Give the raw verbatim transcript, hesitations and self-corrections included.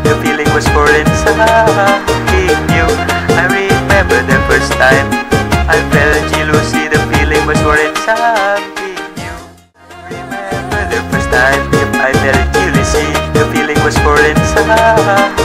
the feeling was foreign, something new. I remember the first time I felt jealousy, the feeling was foreign, something new. Remember the first time I felt jealousy, the feeling was foreign, something